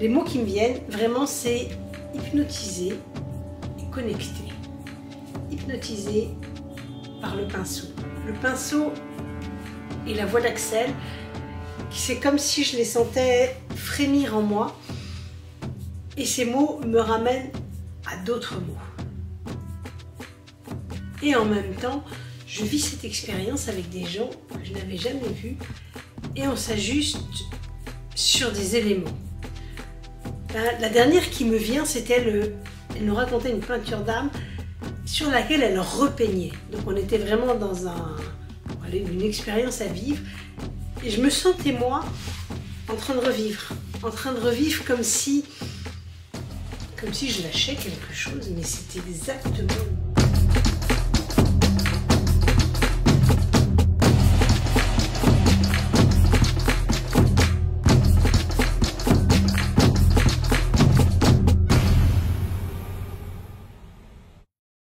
Les mots qui me viennent, vraiment, c'est hypnotisé et connecté. Hypnotisé par le pinceau. Le pinceau et la voix d'Axel, c'est comme si je les sentais frémir en moi. Et ces mots me ramènent à d'autres mots. Et en même temps, je vis cette expérience avec des gens que je n'avais jamais vus et on s'ajuste sur des éléments. La dernière qui me vient, c'était elle nous racontait une peinture d'âme sur laquelle elle repeignait. Donc on était vraiment dans une expérience à vivre et je me sentais moi en train de revivre comme si je lâchais quelque chose, mais c'était exactement